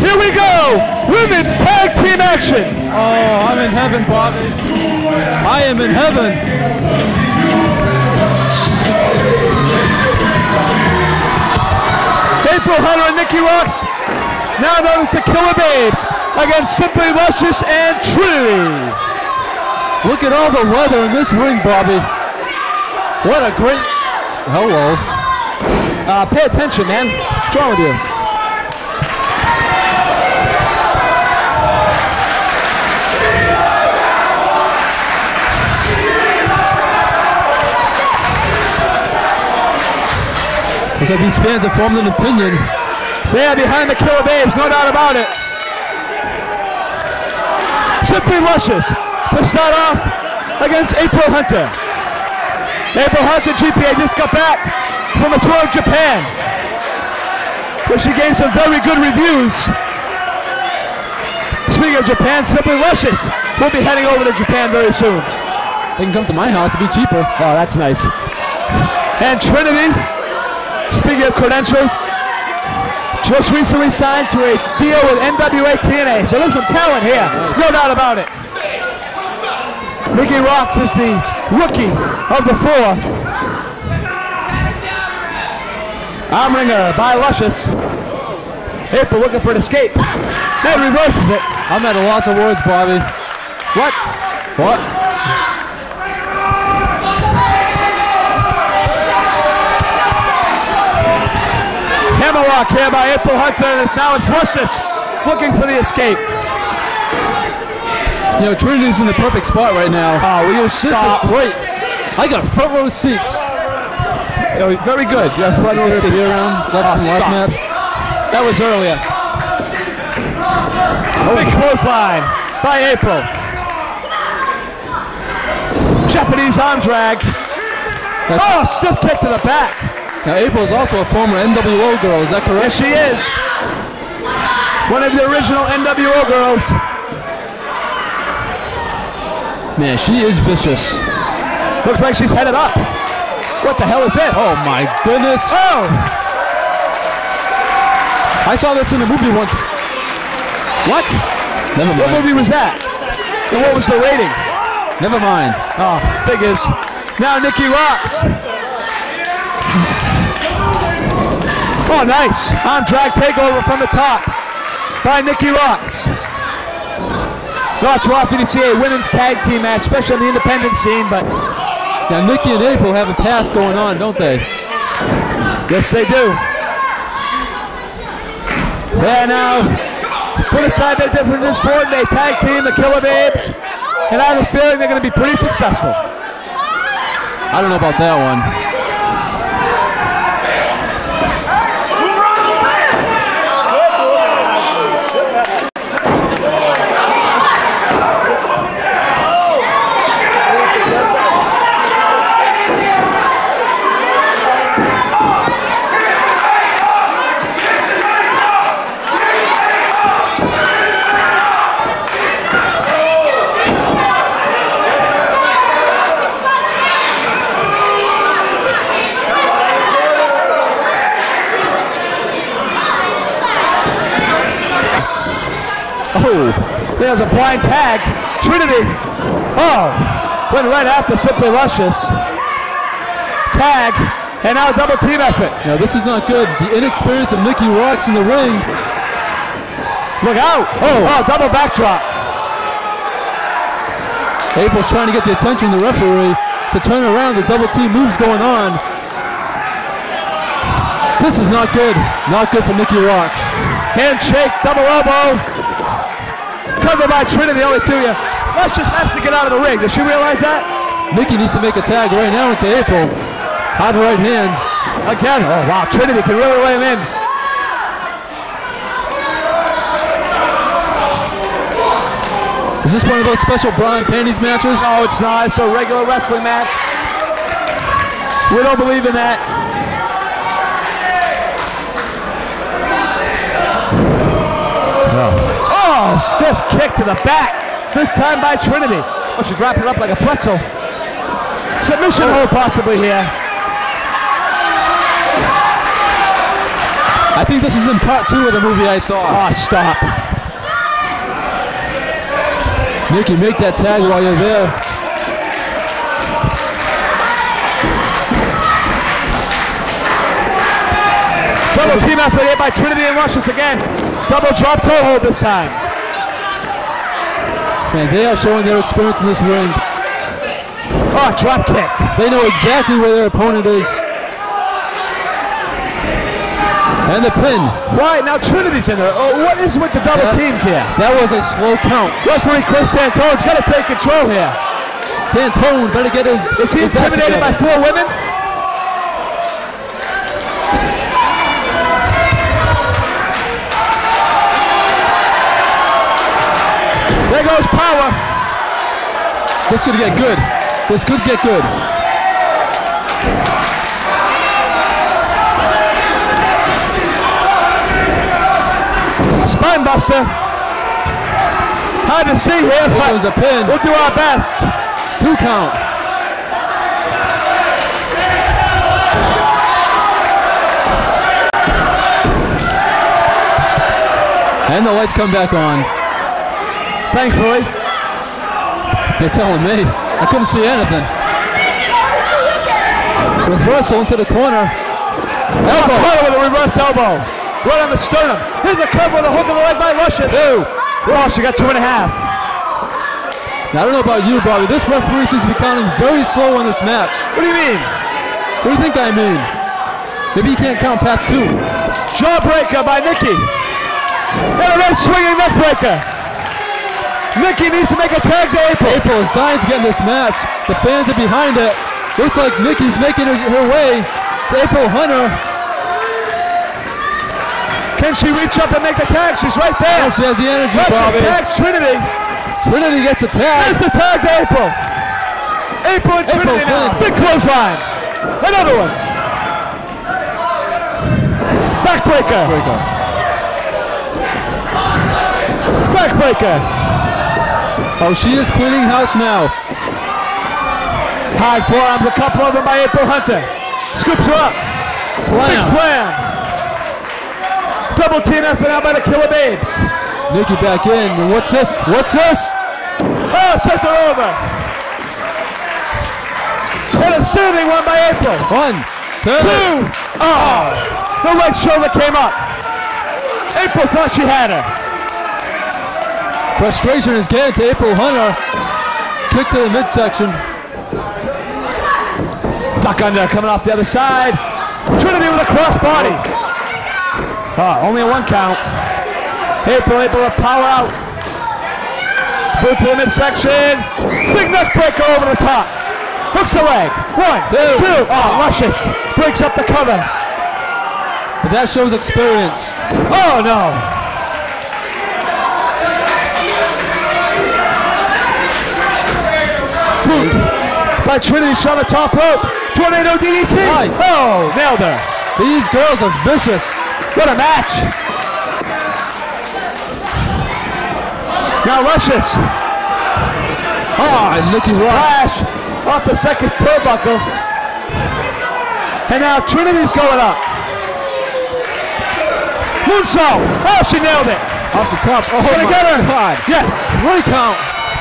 Here we go. Women's tag team action. Oh, I'm in heaven, Bobby. I am in heaven. April Hunter and Nikki Roxx, now known as the Killer Babes, against Simply Luscious and Trinity. Look at all the weather in this ring, Bobby. What a great... Hello. Pay attention, man. What's wrong with you? Looks like these fans have formed an opinion. They are behind the Killer Babes, no doubt about it. Simply Luscious to start off against April Hunter. April Hunter, GPA, just got back from a tour of Japan, where she gained some very good reviews. Speaking of Japan, Simply Luscious will be heading over to Japan very soon. They can come to my house, it'll be cheaper. Oh, that's nice. And Trinity, speaking of credentials, just recently signed to a deal with NWA TNA. So there's some talent here, no doubt about it. Nikki Roxx is the rookie of the four. Arm wringer by Luscious. April looking for an escape. And reverses it. I'm at a loss of words, Bobby. What? What? Hammerlock here by April Hunter, and now it's Luscious looking for the escape. You know, Trinity's in the perfect spot right now. Oh, will you stop? This is great. I got front row seats. Oh, very good. You have front row seats. Left last match. That was earlier. Big clothesline by April. Japanese arm drag. Oh, stiff kick to the back. Now, April is also a former NWO girl, is that correct? Yes, she is. One of the original NWO girls. Man, she is vicious. Looks like she's headed up. What the hell is this? Oh my goodness. Oh! I saw this in a movie once. What? Never mind. What movie was that? And what was the rating? Never mind. Oh, figures. Now Nikki Roxx. Oh, nice. Arm drag takeover from the top by Nikki Roxx. Not too often you see a women's tag team match, especially on the independent scene, but... Now, Nikki and April have a past going on, don't they? Yes, they do. They now put aside their differences for it. They tag team the Killer Babes, and I have a feeling they're going to be pretty successful. I don't know about that one. Oh, there's a blind tag. Trinity. Oh, went right after Simply Luscious. Tag, and now a double team effort. Now this is not good. The inexperience of Nikki Roxx in the ring. Look out. Oh, double backdrop. April's trying to get the attention of the referee to turn around. The double team moves going on. This is not good. Not good for Nikki Roxx. Handshake, double elbow. Covered by Trinity, only two here. Luscious has to get out of the ring. Does she realize that? Nikki needs to make a tag right now into April. Hard right hands. Again. Oh, wow. Trinity can really lay him in. Is this one of those special bra and panties matches? No, it's not. It's a regular wrestling match. We don't believe in that. Oh, stiff kick to the back. This time by Trinity. Oh, she's wrapping it up like a pretzel. Submission hold possibly here. I think this is in part 2 of the movie I saw. Oh, stop. Nikki, make that tag while you're there. Double team effort here by Trinity and Luscious again. Double drop toe hold this time. Man, they are showing their experience in this ring. Oh, drop kick. They know exactly where their opponent is. And the pin. Right, now Trinity's in there. Oh, what is with the double teams here? That was a slow count. Referee Chris Santone's got to take control here. Santone better get his... Is he intimidated by 4 women? There goes power. This could get good. This could get good. Spine buster. Hard to see here, but was a pin. We'll do our best. 2 count. And the lights come back on. Thankfully. You're telling me. I couldn't see anything. Reversal into the corner. Elbow. Corner with a reverse elbow. Right on the sternum. Here's a cover with a hook of the leg by Luscious. 2. Oh, she got 2.5. Now, I don't know about you, Bobby. This referee seems to be counting very slow on this match. What do you mean? What do you think I mean? Maybe you can't count past 2. Jawbreaker by Nikki. And a nice swinging neck breaker. Nikki needs to make a tag to April. April is dying to get in this match. The fans are behind it. Looks like Nikki's making her way to April Hunter. Can she reach up and make the tag? She's right there. Oh, she has the energy, Bobby. Bobby. Tags Trinity. Trinity gets the tag. There's the tag to April. April and Trinity now. Big clothesline. Another one. Backbreaker. Backbreaker. Oh, she is cleaning house now. High forearms, a couple of them by April Hunter. Scoops her up. Slam. Big slam. Double team effort now by the Killer Babes. Nikki back in. And what's this? What's this? Oh, sent her over. And a standing one by April. 1, 2. Oh, the right shoulder came up. April thought she had her. Frustration is getting to April Hunter. Kick to the midsection. Duck under coming off the other side. Trinity with a crossbody. Only a 1 count. April able to power out. Boot to the midsection. Big neck breaker over the top. Hooks the leg. 1, 2. Oh, Luscious breaks up the cover. But that shows experience. Oh, no. Boot by Trinity, shot on the top rope. Tornado DDT. Nice. Oh, nailed her. These girls are vicious. What a match. Now Luscious. Oh, And Nikki's splash off the second turnbuckle. And now Trinity's going up. Moonsault. Oh, she nailed it. Off the top. Oh, Gonna my get her. God. Yes. 3 count.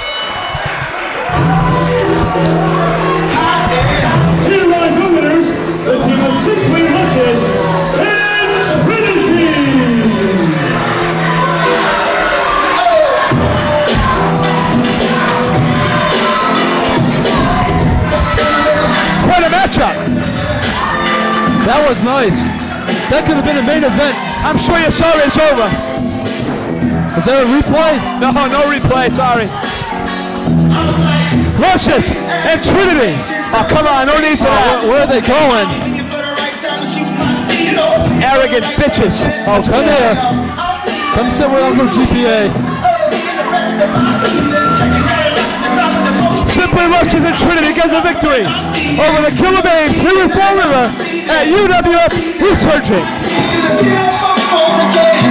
Here are the winners, the team of Simply Luscious and Trinity. What a matchup. That was nice. That could have been a main event. I'm sure you're sorry it's over. Is there a replay? No replay, sorry. Luscious and Trinity. Oh, come on, no need for that. Where are they going? Arrogant bitches. Oh, come here. Come sit with Uncle GPA. Simply Luscious and Trinity get the victory over the Killer Babes here in Fall River at UWF Resurgence.